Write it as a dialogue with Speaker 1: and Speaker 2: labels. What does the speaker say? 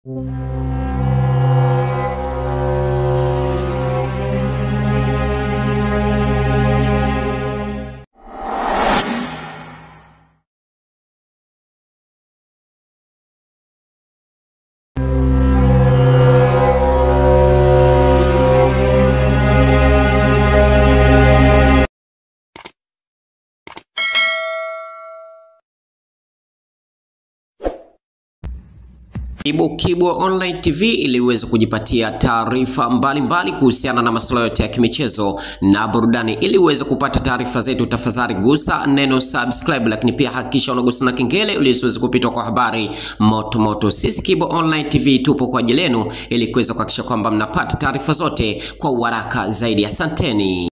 Speaker 1: Kibwa Online TV ili uweze kujipatia taarifa mbalimbali kuhusiana na masuala yote ya kimichezo na burudani. Ili uweze kupata taarifa zetu, tafadhali gusa neno subscribe, lakini pia hakikisha unagusa na kengele ili usiweze kupitwa kwa habari moto. Sisi Kibwa Online TV tupo kwa ajili yenu ili kuweza kuhakikisha kwamba mnapata taarifa zote kwa haraka zaidi. Asanteni.